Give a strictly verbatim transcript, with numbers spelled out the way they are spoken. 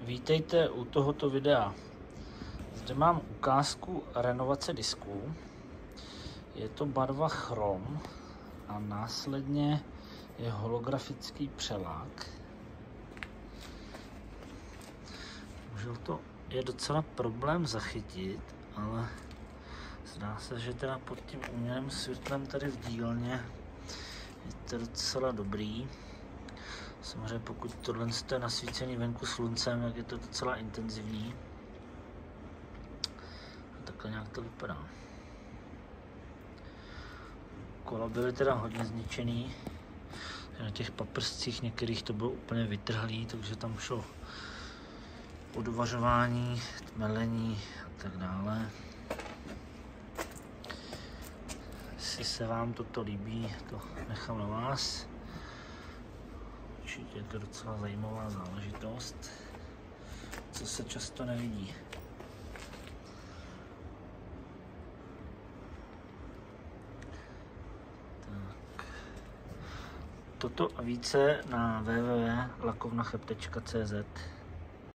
Vítejte u tohoto videa. Zde mám ukázku renovace disků. Je to barva chrom a následně je holografický přelák. Možná to je docela problém zachytit, ale zdá se, že teda pod tím umělým světlem tady v dílně je to docela dobrý. Samozřejmě pokud tohle je nasvícený venku sluncem, tak je to docela intenzivní. A takhle nějak to vypadá. Kola byly teda hodně zničený. Na těch paprscích některých to bylo úplně vytrhlý, takže tam šlo odvařování, tmelení a tak dále. Jestli se vám toto líbí, to nechám na vás. Určitě je to docela zajímavá záležitost, co se často nevidí. Tak. Toto a více na w w w tečka lakovnacheb tečka cé zet.